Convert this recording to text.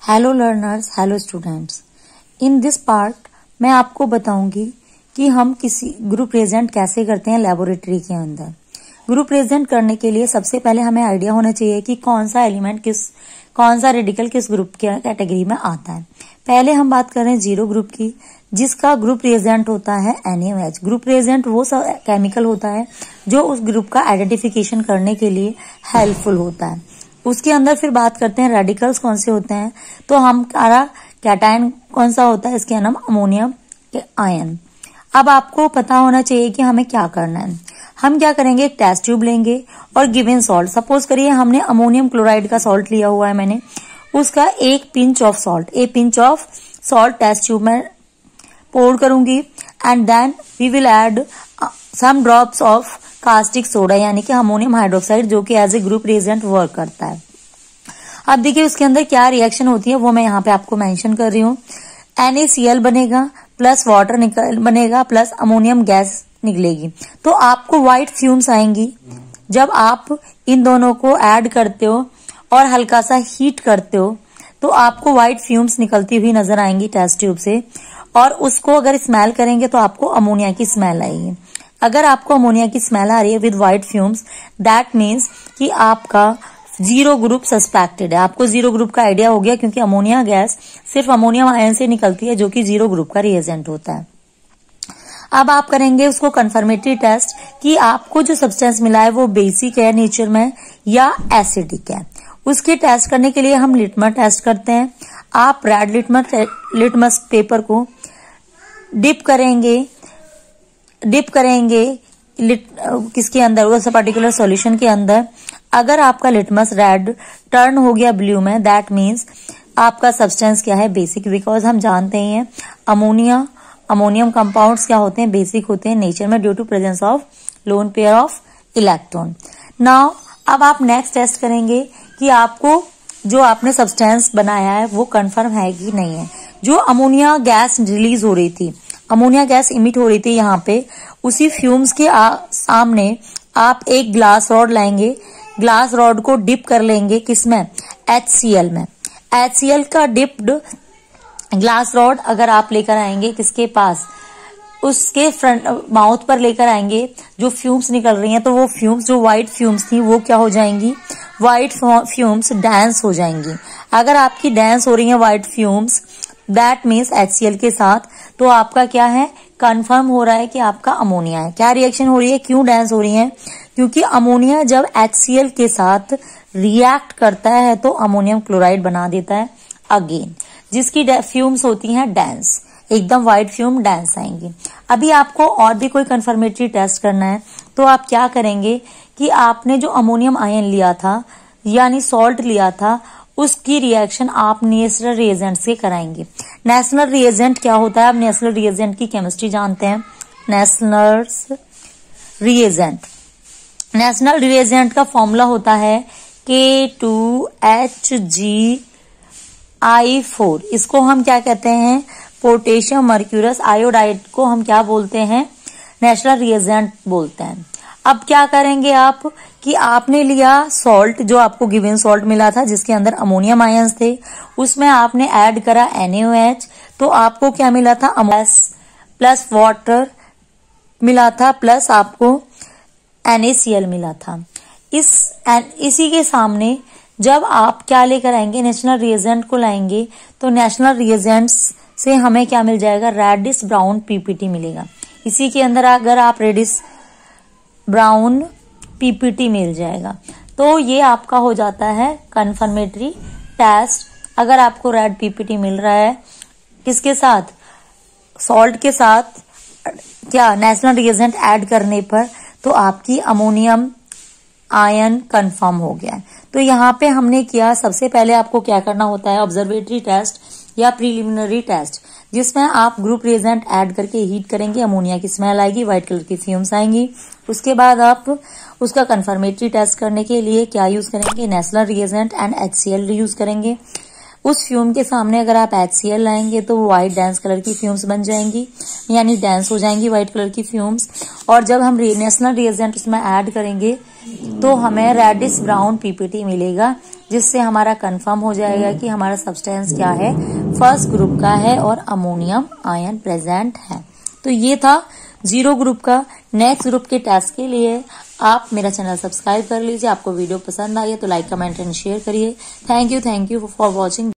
Hello learners, hello students. In this part मैं आपको बताऊंगी कि हम किसी ग्रुप प्रेजेंट कैसे करते हैं लेबोरेटरी के अंदर। ग्रुप प्रेजेंट करने के लिए सबसे पहले हमें आइडिया होना चाहिए कि कौन सा एलिमेंट कौन सा रेडिकल किस ग्रुप के कैटेगरी में आता है। पहले हम बात कर रहे हैं जीरो ग्रुप की, जिसका ग्रुप प्रेजेंट होता है NaOH। ग्रुप प्रेजेंट वो केमिकल होता है जो उस ग्रुप का आइडेंटिफिकेशन करने के लिए हेल्पफुल होता है। उसके अंदर फिर बात करते हैं रेडिकल्स कौन से होते हैं, तो हमारा कैटायन कौन सा होता है, इसके नाम अमोनियम आयन। अब आपको पता होना चाहिए कि हमें क्या करना है। हम क्या करेंगे, एक टेस्ट ट्यूब लेंगे और गिवन सॉल्ट, सपोज करिए हमने अमोनियम क्लोराइड का सॉल्ट लिया हुआ है मैंने, उसका एक pinch of salt test tube में पोर करूंगी and then we will add some drops of caustic soda यानी कि अमोनियम हाइड्रोक्साइड, जो कि as a group reagent work करता है। अब देखिए उसके अंदर क्या रिएक्शन होती है वो मैं यहाँ पे आपको मेंशन कर रही हूँ। NaCl बनेगा प्लस वाटर बनेगा प्लस अमोनियम गैस निकलेगी, तो आपको व्हाइट फ्यूम्स आएंगी। जब आप इन दोनों को ऐड करते हो और हल्का सा हीट करते हो तो आपको व्हाइट फ्यूम्स निकलती हुई नजर आएंगी टेस्ट ट्यूब से, और उसको अगर स्मेल करेंगे तो आपको अमोनिया की स्मेल आएगी। अगर आपको अमोनिया की स्मेल आ रही है with white fumes, that means कि आपका जीरो ग्रुप सस्पेक्टेड है। आपको जीरो ग्रुप का आइडिया हो गया, क्योंकि अमोनिया गैस सिर्फ अमोनियम आयन से निकलती है जो कि जीरो ग्रुप का रिएजेंट होता है। अब आप करेंगे उसको कंफर्मेटरी टेस्ट कि आपको जो सब्सटेंस मिला है वो बेसिक है नेचर में या एसिडिक है। उसके टेस्ट करने के लिए हम लिटमस टेस्ट करते हैं। आप रेड लिटमस पेपर को डिप करेंगे किसके अंदर, उस पर्टिकुलर सॉल्यूशन के अंदर। अगर आपका लिटमस रेड टर्न हो गया ब्लू में, दैट मीन्स आपका सब्सटेंस क्या है, बेसिक। बिकॉज हम जानते ही हैं अमोनियम कंपाउंड्स क्या होते हैं, बेसिक होते हैं नेचर में due to presence of lone pair of electron. Now अब आप नेक्स्ट टेस्ट करेंगे कि आपको जो आपने सब्सटेंस बनाया है वो कंफर्म है कि नहीं है। जो अमोनिया गैस रिलीज हो रही थी, अमोनिया गैस इमिट हो रही थी यहाँ पे, उसी फ्यूम्स के सामने आप एक ग्लास रॉड लाएंगे। ग्लास रॉड को डिप कर लेंगे किसमें, HCl में। HCl का डिप्ड ग्लास रॉड अगर आप लेकर आएंगे किसके पास, उसके फ्रंट माउथ पर लेकर आएंगे, जो फ्यूम्स निकल रही हैं तो वो फ्यूम्स, जो व्हाइट फ्यूम्स थी वो क्या हो जाएंगी, व्हाइट फ्यूम्स डांस हो जाएंगी। अगर आपकी डांस हो रही है white fumes, that means HCl के साथ, तो आपका क्या है, कंफर्म हो रहा है कि आपका अमोनिया है। क्या रिएक्शन हो रही है, क्यों डांस हो रही है, क्योंकि अमोनिया जब HCl के साथ रिएक्ट करता है तो अमोनियम क्लोराइड बना देता है अगेन, जिसकी फ्यूम्स होती हैं डांस, एकदम व्हाइट फ्यूम डांस आएंगी। अभी आपको और भी कोई कंफर्मेटरी टेस्ट करना है तो आप क्या करेंगे कि आपने जो अमोनियम आयन लिया था यानी सॉल्ट लिया था, उसकी रिएक्शन आप नेशनल रिएजेंट से कराएंगे। नेशनल रिएजेंट क्या होता है, आप नेशनल रिएजेंट की केमिस्ट्री जानते हैं। नेशनल रिएजेंट का फॉर्मूला होता है K2HgI4। इसको हम क्या कहते हैं, पोटेशियम मर्क्यूरस आयोडाइड को हम क्या बोलते हैं, नेशनल रिएजेंट बोलते हैं। अब क्या करेंगे आप कि आपने लिया सॉल्ट, जो आपको गिवन सॉल्ट मिला था जिसके अंदर अमोनियम आयंस थे, उसमें आपने ऐड करा NaOH, तो आपको क्या मिला था, प्लस वाटर मिला था प्लस आपको NaCl मिला था। इसी के सामने जब आप क्या लेकर आएंगे, नेशनल रिएजेंट को लाएंगे, तो नेशनल रिएजेंट्स से हमें क्या मिल जाएगा, रेडिश ब्राउन PPT मिलेगा। इसी के अंदर अगर आप रेडिश ब्राउन PPT मिल जाएगा तो ये आपका हो जाता है कंफर्मेटरी टेस्ट। अगर आपको रेड PPT मिल रहा है किसके साथ, सॉल्ट के साथ, क्या नेशनल रिएजेंट ऐड करने पर, तो आपकी अमोनियम आयन कंफर्म हो गया है। तो यहाँ पे हमने किया, सबसे पहले आपको क्या करना होता है, ऑब्जर्वेटरी टेस्ट या प्रीलिमिनरी टेस्ट, जिसमें आप ग्रुप रिएजेंट ऐड करके हीट करेंगे, अमोनिया की स्मेल आएगी, व्हाइट कलर की फ्यूम्स आएंगी। उसके बाद आप उसका कंफर्मेटरी टेस्ट करने के लिए क्या यूज करेंगे, national reagent and HCl use करेंगे। उस फ्यूम के सामने अगर आप HCl लाएंगे तो व्हाइट डांस कलर की फ्यूम्स बन जाएंगी, यानी डांस हो जाएंगी व्हाइट कलर की फ्यूम्स। और जब हम नेशनल रिएजेंट उसमें ऐड करेंगे तो हमें रेडिश ब्राउन PPT मिलेगा, जिससे हमारा कंफर्म हो जाएगा कि हमारा सब्सटेंस क्या है, फर्स्ट ग्रुप का है और अमोनियम आयन प्रेजेंट है। तो ये था 0 ग्रुप का। नेक्स्ट ग्रुप के टेस्ट के लिए आप मेरा चैनल सब्सक्राइब कर लीजिए। आपको वीडियो पसंद आई है तो लाइक, कमेंट एंड शेयर करिए। Thank you for watching.